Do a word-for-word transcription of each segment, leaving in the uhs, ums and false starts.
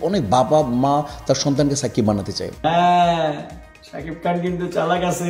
অনেক বাবা মা তার সন্তানকে সাকিব বানাতে চায়। হ্যাঁ, শাকিব খান কিন্তু চালাক আছে,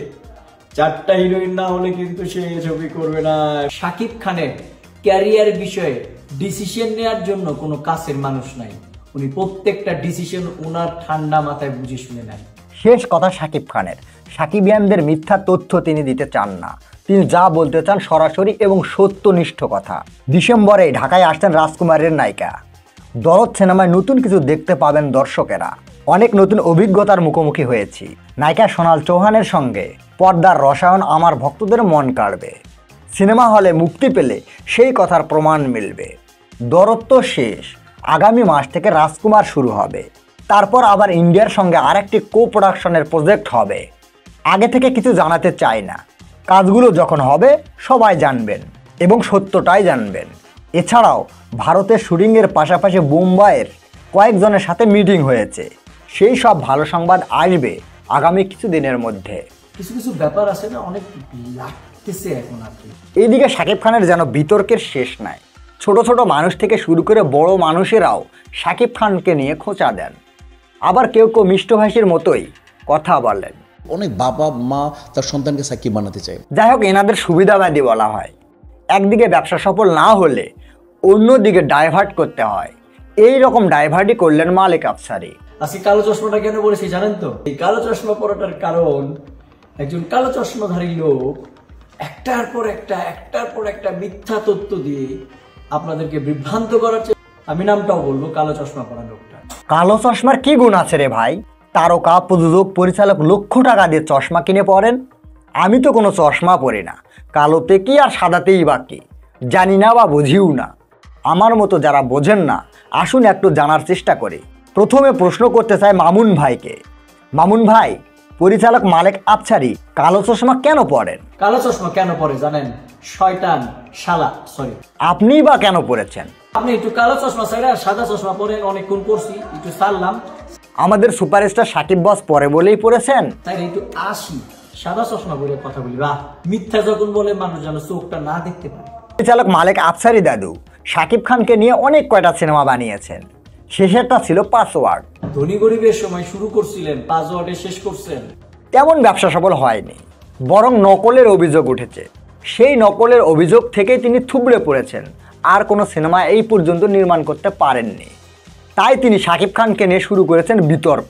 চারটা হিরোইন না হলে কিন্তু সে ছবি করবে না। শাকিব খানের ক্যারিয়ার বিষয়ে ডিসিশন নেওয়ার জন্য কোনো কাছের মানুষ নাই, উনি প্রত্যেকটা ডিসিশন ওনার ঠান্ডা মাথায় বুঝে শুনে নেন। শেষ কথা শাকিব খানের, সাকিবিয়ানদের মিথ্যা তথ্য তিনি দিতে চান না, তিনি যা বলতে চান সরাসরি এবং সত্যনিষ্ঠ কথা। ডিসেম্বরে ঢাকায় আসছেন রাজকুমারের নায়িকা। দরদ সিনেমায় নতুন কিছু দেখতে পাবেন দর্শকেরা। অনেক নতুন অভিজ্ঞতার মুখোমুখি হয়েছি। নায়িকা সোনাল চৌহানের সঙ্গে পর্দার রসায়ন আমার ভক্তদের মন কাড়বে। সিনেমা হলে মুক্তি পেলে সেই কথার প্রমাণ মিলবে। দরদ তো শেষ, আগামী মাস থেকে রাজকুমার শুরু হবে, তারপর আবার ইন্ডিয়ার সঙ্গে আরেকটি কো প্রোডাকশনের প্রজেক্ট হবে। আগে থেকে কিছু জানাতে চাই না, কাজগুলো যখন হবে সবাই জানবেন এবং সত্যটাই জানবেন। এছাড়াও ভারতের শুটিংয়ের পাশাপাশি মুম্বাইয়ের কয়েকজনের সাথে মিটিং হয়েছে, সেই সব ভালো সংবাদ আসবে আগামী কিছু দিনের মধ্যে। কিছু কিছু ব্যাপার আছে না, অনেক লাগতেছে এখন আর কি। এইদিকে শাকিব খানের যেন বিতর্কের শেষ নাই। ছোট ছোট মানুষ থেকে শুরু করে বড় মানুষেরাও শাকিব খানকে নিয়ে খোঁচা দেন, আবার কেউ কেউ মিষ্টভাষীর মতোই কথা বলেন। অনেক বাবা মা তার সন্তানকে সাকিব বানাতে চায়। যাই হোক, এনাদের সুবিধাবাদী বলা হয়। একদিকে ব্যবসা সফল না হলে অন্যদিকে ডাইভার্ট করতে হয়, এই রকম ডাইভার্টই করলেন মালিক আফসারী। আজকে কালো চশমাটা কেন পরেছি জানেন তো? এই কালো চশমা পরাটার কারণ, একজন কালো চশমাধারী লোক একটার পর একটা একটার পর একটা মিথ্যা তথ্য দিয়ে আপনাদেরকে বিভ্রান্ত করার চেষ্টা। আমি নামটাও বলবো, কালো চশমা পরা লোকটা। কালো চশমার কি গুণ আছে রে ভাই? তারকা, প্রযোজক, পরিচালক লক্ষ টাকা দিয়ে চশমা কিনে পরেন। আমি তো কোনো চশমা পরি না, কালোতে কি আর সাদাতেই বা কি, জানি না বা বুঝিও না। আমার মতো যারা বোঝেন না, আসুন একটু জানার চেষ্টা করি। প্রথমে প্রশ্ন করতে চাই মামুন ভাইকে। মামুন ভাই, পরিচালক মালিক আফসারী কালো চশমা কেন পরেন? কালো চশমা কেন পরে জানেন? শয়তান শালা, সরি। আপনিই বা কেন পরেছেন? আপনি একটু কালো চশমা ছাড়া সাদা চশমা পরেন, অনেকক্ষণ পরছি, একটু ছাড়লাম। আমাদের সুপারস্টার শাকিব বস পরে বলেই পরেছেন, তাই একটু আসি সাদা চশমা পরে কথা বলি। বাহ, মিথ্যা যখন বলে মানুষ যেন চোখটা না দেখতে পারে। পরিচালক মালিক আফসারী দাদু শাকিব খানকে নিয়ে অনেক কয়টা সিনেমা বানিয়েছেন, শেষেরটা ছিল পাসওয়ার্ড। ধনী গরিবের সময় শুরু করছিলেন, পাসওয়ার্ডে শেষ করছেন। তেমন ব্যবসা সফল হয়নি, বরং নকলের অভিযোগ উঠেছে। সেই নকলের অভিযোগ থেকেই তিনি থুবড়ে পড়েছেন, আর কোনো সিনেমা এই পর্যন্ত নির্মাণ করতে পারেননি। তাই তিনি শাকিব খানকে নিয়ে শুরু করেছেন বিতর্ক।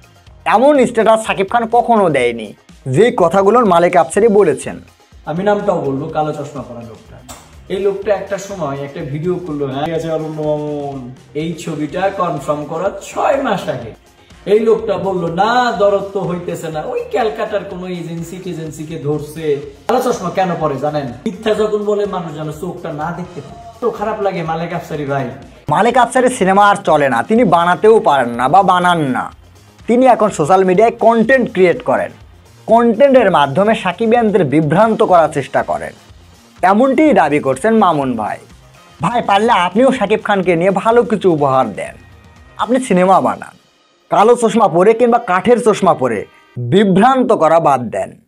এমন স্ট্যাটাস শাকিব খান কখনো দেয়নি, যেই কথাগুলোর মালিক আফসারী বলেছেন। আমি নামটাও বলবো, কালো চশমা পরা লোকটা। এই লোকটা একটা সময় একটা ভিডিও করলো, হ্যাঁ আছে মামুন, এই ছবিটা কনফার্ম করার ছয় মাস আগে। এই লোকটা বললো না, দরদ তো হইতেছে না, ওই ক্যালকাটার কোন এজেন্সি টেজেন্সিকে ধরছে। কালো চশমা কেন পরে জানেন? মিথ্যা যখন বলে মানুষ যেন চোখটা না দেখতে পারে। তো খারাপ লাগে মালিক আফসারী ভাই। মালিক আফসারী সিনেমা আর চলে না, তিনি বানাতেও পারেন না বা বানান না। তিনি এখন সোশ্যাল মিডিয়ায় কন্টেন্ট ক্রিয়েট করেন, কন্টেন্টের মাধ্যমে সাকিবিয়ানদের বিভ্রান্ত করার চেষ্টা করেন, এমনটিই দাবি করছেন মামুন ভাই। ভাই, পারলে আপনিও শাকিব খানকে নিয়ে ভালো কিছু উপহার দেন। আপনি সিনেমা বানান, কালো চশমা পরে কিংবা কাঠের চশমা পরে বিভ্রান্ত করা বাদ দেন।